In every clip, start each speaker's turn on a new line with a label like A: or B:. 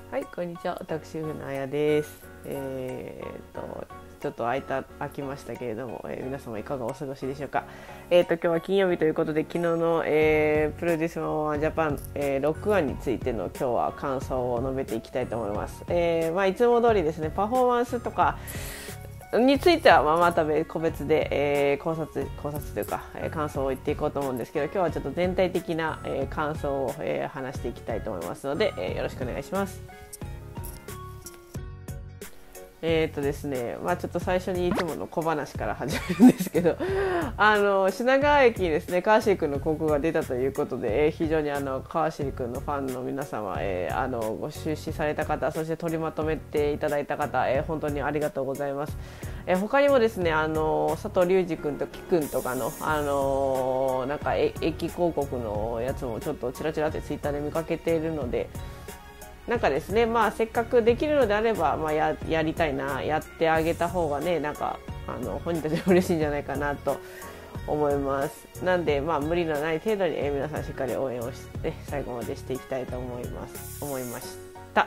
A: はい、こんにちは。私、ふなあやです。ちょっと空きましたけれども、皆様いかがお過ごしでしょうか。今日は金曜日ということで、昨日の、プロデュース101ジャパン、6話についての今日は感想を述べていきたいと思います。いつも通りですね、パフォーマンスとかについてはまた個別で、考察というか、感想を言っていこうと思うんですけど、今日はちょっと全体的な、感想を、話していきたいと思いますので、よろしくお願いします。ですね、ちょっと最初にいつもの小話から始めるんですけど品川駅にですね川尻君の広告が出たということで、非常に川尻君のファンの皆様、ご出資された方、そして取りまとめていただいた方、本当にありがとうございます。他にもですね佐藤隆二君と木君とかの、なんか駅広告のやつもちょっとちらちらってツイッターで見かけているので、なんかですね、せっかくできるのであれば、やりたいな、やってあげた方がね、なんか本人たちも嬉しいんじゃないかなと思います。なんで、無理のない程度に、皆さんしっかり応援をして、最後までしていきたいと思いました。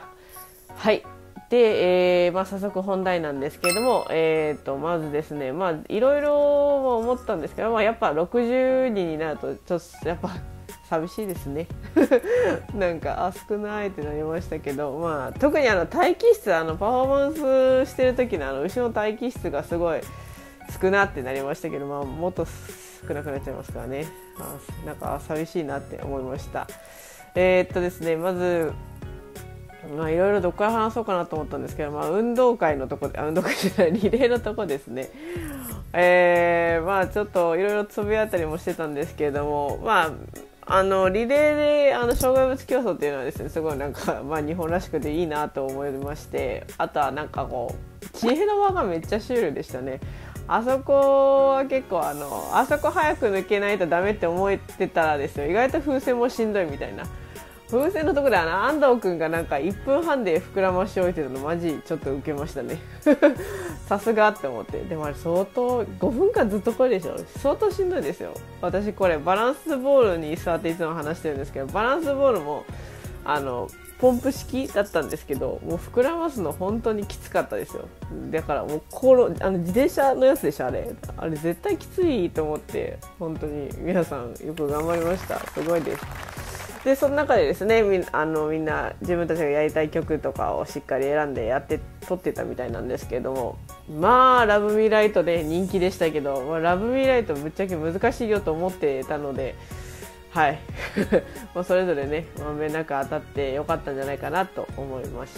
A: はい。で、早速本題なんですけれども、まずですね、いろいろ思ったんですけど、やっぱ60人になると、ちょっとやっぱ寂しいですねなんか少ないってなりましたけど、特に待機室パフォーマンスしてる時の後ろの待機室がすごい少なってなりましたけど、もっと少なくなっちゃいますからね。なんか寂しいなって思いました。ですね、まずいろいろどこから話そうかなと思ったんですけど、運動会のとこで運動会じゃないリレーのとこですね。ちょっといろいろつぶやいたりもしてたんですけれども、リレーで障害物競争っていうのはですね、すごいなんか、日本らしくていいなと思いまして、あとはなんかこう知恵の輪がめっちゃシュールでしたね。あそこは結構あそこ早く抜けないとダメって思ってたらですよ、意外と風船もしんどいみたいな。風船のところで安藤君がなんか1分半で膨らまし置いてたのマジちょっとウケましたねさすがって思って。でもあれ相当5分間ずっとこれでしょ、相当しんどいですよ。私これバランスボールに座っていつも話してるんですけど、バランスボールもポンプ式だったんですけど、もう膨らますの本当にきつかったですよ。だからもう自転車のやつでしょ、あれ絶対きついと思って、本当に皆さんよく頑張りました。すごいです。でその中でですね、みんな自分たちがやりたい曲とかをしっかり選んで撮ってたみたいなんですけれども、ラブミーライトで人気でしたけど、ラブミーライトぶっちゃけ難しいよと思ってたので、はいそれぞれねまんべんなく当たってよかったんじゃないかなと思いました。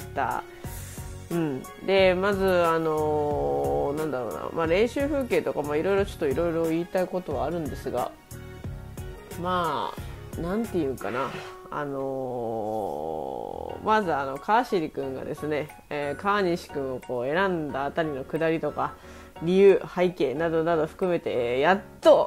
A: でまずなんだろうな、練習風景とかいろいろ言いたいことはあるんですが、なんていうかな、まず川尻君がですね、川西君をこう選んだあたりの下りとか理由背景などなど含めて、やっと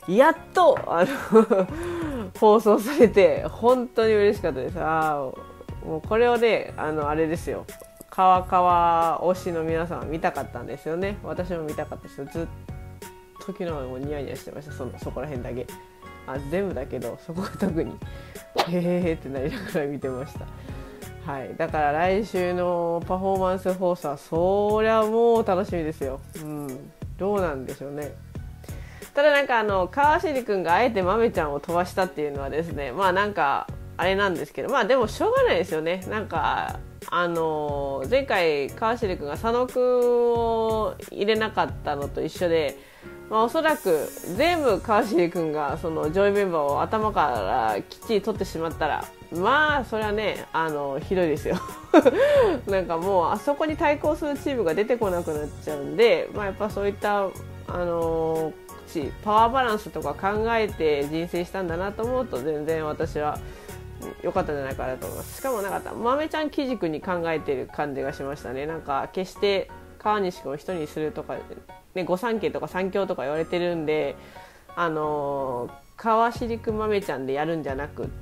A: 放送されて本当に嬉しかったです。もうこれをねあれですよ、川推しの皆さん見たかったんですよね。私も見たかったですよ。ずっと昨日はもうニヤニヤしてました。そこら辺だけ、全部だけどそこが特にへーってなりながら見てました。はい、だから来週のパフォーマンス放送はそりゃもう楽しみですよ。どうなんでしょうね。ただなんか川尻君があえて豆ちゃんを飛ばしたっていうのはですね、なんかあれなんですけど、でもしょうがないですよね。なんか前回川尻君が佐野君を入れなかったのと一緒で、おそらく全部川尻君がその上位メンバーを頭からきっちり取ってしまったら、それはねひどいですよなんかもうあそこに対抗するチームが出てこなくなっちゃうんで、やっぱそういったパワーバランスとか考えて人選したんだなと思うと、全然私は良かったんじゃないかなと思います。しかもなんか豆ちゃん基軸に考えてる感じがしましたね。なんか決して川西君を一人にするとか、ね、御三家とか三強とか言われてるんで、川尻君豆ちゃんでやるんじゃなくって、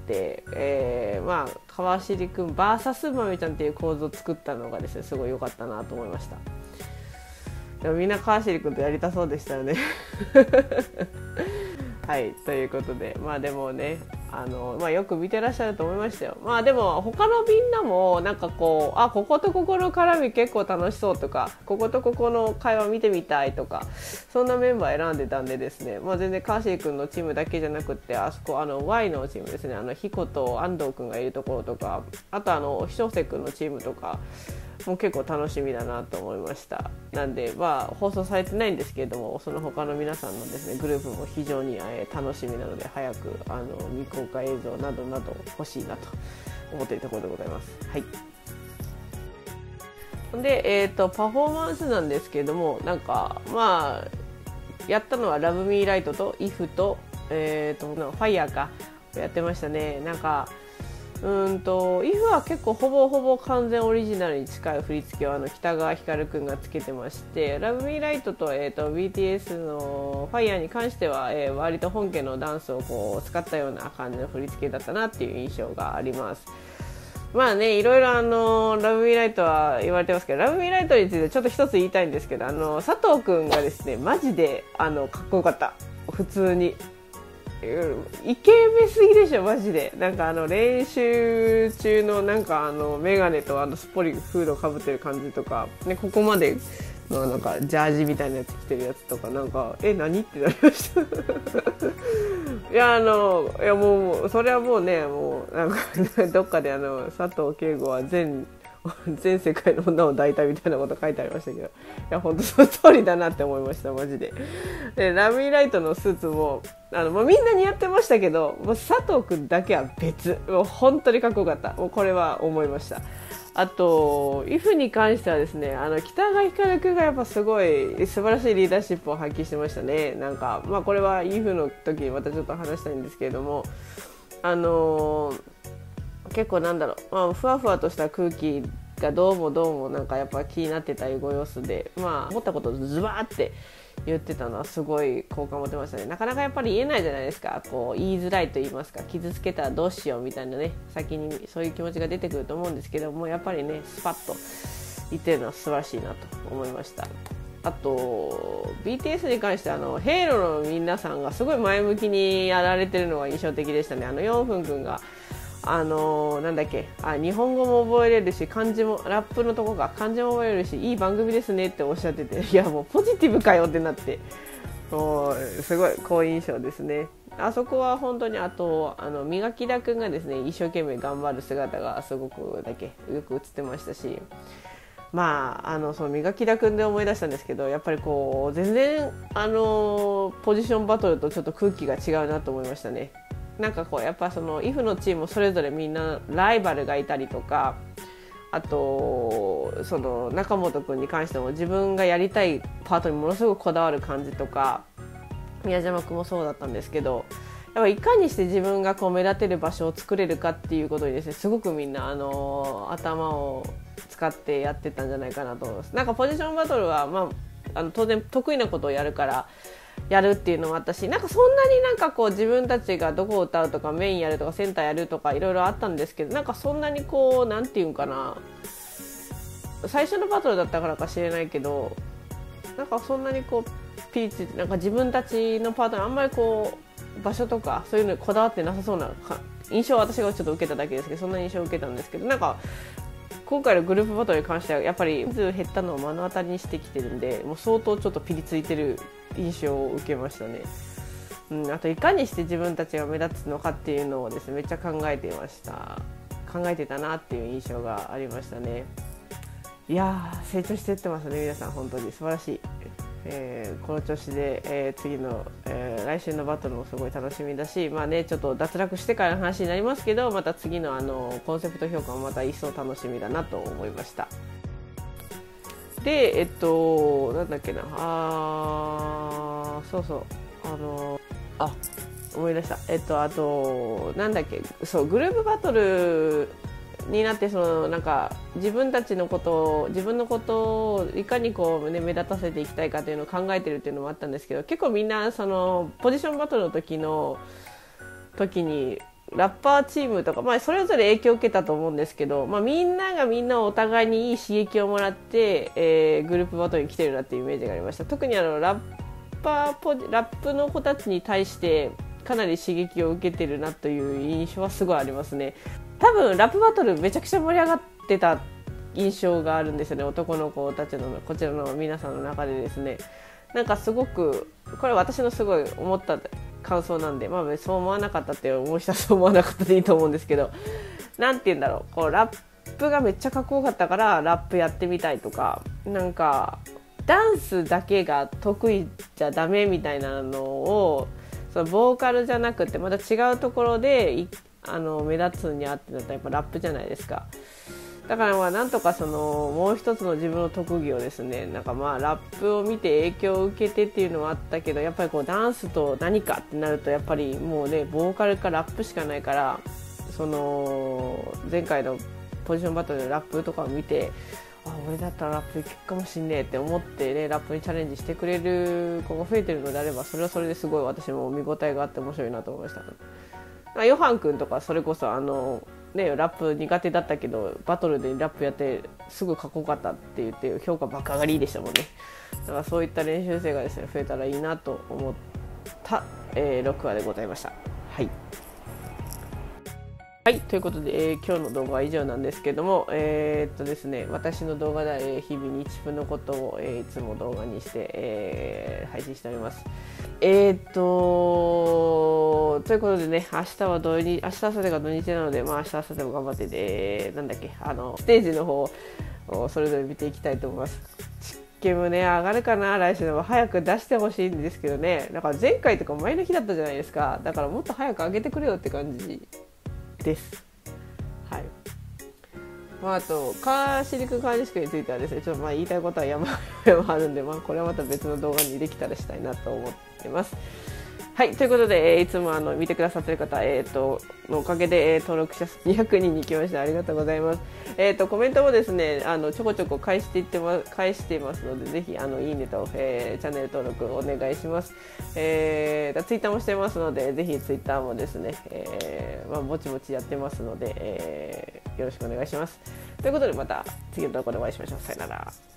A: 川尻君 VS 豆ちゃんっていう構図を作ったのがですね、すごい良かったなと思いました。でもみんな川尻君とやりたそうでしたよねはい、ということででもねよく見てらっしゃると思いましたよ。でも他のみんなもなんかこうこことここの絡み結構楽しそうとか、こことここの会話見てみたいとか、そんなメンバー選んでたんでですね、全然カーシー君のチームだけじゃなくって、あそこY のチームですね、彦と安藤君がいるところとか、あとひしょうせ君のチームとかもう結構楽しみだなと思いました。なんで放送されてないんですけれども、その他の皆さんのですねグループも非常に楽しみなので、早く未公開映像などなど欲しいなと思っているところでございます。はい。で、パフォーマンスなんですけれども、なんかやったのはラブミーライトとイフとファイヤーかやってましたね。なんかイフは結構ほぼ完全オリジナルに近い振り付けを北川光くんがつけてまして、ラブミーライトと、BTS のファイヤーに関しては、割と本家のダンスをこう使ったような感じの振り付けだったなっていう印象があります。いろいろラブミーライトは言われてますけど、ラブミーライトについてちょっと一つ言いたいんですけど、佐藤くんがですねマジでかっこよかった。普通にイケメンすぎでしょマジで。なんか練習中のなんかメガネとすっぽりフードかぶってる感じとか、ね、ここまでのなんかジャージみたいなやつ着てるやつとか、なんか何ってなりましたいやもうそれはもうね、もうなんかどっかで佐藤圭吾は全世界の女を抱いたみたいなこと書いてありましたけど、いや本当その通りだなって思いましたマジで。でラブミーライトのスーツもみんな似合ってましたけど、佐藤くんだけは別、もう本当にかっこよかった。もうこれは思いました。あとイフに関してはですね、北川光くんがやっぱすごい素晴らしいリーダーシップを発揮してましたね。なんかこれはイフの時にまたちょっと話したいんですけれども、結構なんだろう、ふわふわとした空気がどうもなんかやっぱ気になってたご様子で、思ったことをズバーって言ってたのはすごい好感持てましたね。なかなかやっぱり言えないじゃないですか。こう言いづらいと言いますか、傷つけたらどうしようみたいなね、先にそういう気持ちが出てくると思うんですけども、やっぱりねスパッと言ってるのは素晴らしいなと思いました。あと BTS に関してヘイロの皆さんがすごい前向きにやられてるのが印象的でしたね。ヨンフン君がなんだっけ、日本語も覚えれるし、漢字もラップのとこが漢字も覚えれるし、いい番組ですねっておっしゃってて、いやもうポジティブかよってなって、もうすごい好印象ですね。あそこは本当に、あと磨田くんがですね一生懸命頑張る姿がすごくだけよく映ってましたし、その磨田くんで思い出したんですけど、やっぱりこう全然ポジションバトルとちょっと空気が違うなと思いましたね。なんかこうやっぱその IF のチームそれぞれみんなライバルがいたりとか、あとその中本くんに関しても自分がやりたいパートにものすごくこだわる感じとか、宮島くんもそうだったんですけど、やっぱいかにして自分がこう目立てる場所を作れるかっていうことにですね、すごくみんな頭を使ってやってたんじゃないかなと思います。なんかポジションバトルは、当然得意なことをやるからやるっていうのもあったし、なんかそんなになんかこう自分たちがどこを歌うとかメインやるとかセンターやるとかいろいろあったんですけど、なんかそんなにこうなんていうんかな、最初のバトルだったからか知れないけど、なんかそんなにこうピーチなんか自分たちのパートにあんまりこう場所とかそういうのにこだわってなさそうな印象を私がちょっと受けただけですけど、そんな印象を受けたんですけど、なんか今回のグループバトルに関してはやっぱり人数減ったのを目の当たりにしてきてるんで、もう相当ちょっとピリついてる印象を受けましたね。あといかにして自分たちが目立つのかっていうのをですねめっちゃ考えてたなっていう印象がありましたね。いやー成長していってますね皆さん、本当に素晴らしい。この調子で、次の、来週のバトルもすごい楽しみだし、ちょっと脱落してからの話になりますけど、また次のコンセプト評価もまた一層楽しみだなと思いました。でなんだっけな、思い出した。あとなんだっけ、そうグループバトルになって、そのなんか自分のことをいかにこう、目立たせていきたいかというのを考えてるっていうのもあったんですけど、結構みんなそのポジションバトルの時にラッパーチームとか、それぞれ影響を受けたと思うんですけど、みんながみんなお互いにいい刺激をもらって、グループバトルに来てるなっていうイメージがありました。特にラップの子たちに対してかなり刺激を受けてるなという印象はすごいありますね。多分ラップバトルめちゃくちゃ盛り上がってた印象があるんですよね、男の子たちのこちらの皆さんの中でですね。なんかすごくこれ私のすごい思った感想なんで、まあそう思わなかったって思う人はそう思わなかったでいいと思うんですけど、なんて言うんだろう、こうラップがめっちゃかっこよかったからラップやってみたいとか、なんかダンスだけが得意じゃダメみたいなのを、そのボーカルじゃなくてまた違うところで目立つにあってなったらやっぱラップじゃないですか。だからまあなんとかそのもう一つの自分の特技をですね、なんかまあラップを見て影響を受けてっていうのはあったけど、やっぱりこうダンスと何かってなるとやっぱりもうねボーカルかラップしかないから、その前回のポジションバトルのラップとかを見て、俺だったらラップいけるかもしんねえって思ってね、ラップにチャレンジしてくれる子が増えてるのであれば、それはそれですごい私も見応えがあって面白いなと思いました。ヨハン君とかそれこそね、ラップ苦手だったけどバトルでラップやってすぐかっこよかったって言って評価爆上がりでしたもんね。だからそういった練習生がですね増えたらいいなと思った、6話でございました。はい、ということで、今日の動画は以上なんですけども、ですね、私の動画では、日々日分のことを、いつも動画にして、配信しております。ということでね、明日、明日、明後日が土日なので、まあ明日、明後日も頑張って、なんだっけ、ステージの方をそれぞれ見ていきたいと思います。チケムね、上がるかな、来週の早く出してほしいんですけどね、だから前回とか前の日だったじゃないですか。だからもっと早く上げてくれよって感じです。はい。あとカーシリクカーディスクについてはですね、ちょっとまあ言いたいことは山々あるんで、これはまた別の動画にできたらしたいなと思ってます。はい、ということで、いつも見てくださっている方、のおかげで、登録者数200人に来ました。ありがとうございます。コメントもですね、ちょこちょこ返していますので、ぜひいいねと、チャンネル登録お願いします。ツイッターもしてますので、ぜひツイッターもですね、ぼちぼちやってますので、よろしくお願いします。ということで、また次の動画でお会いしましょう。さよなら。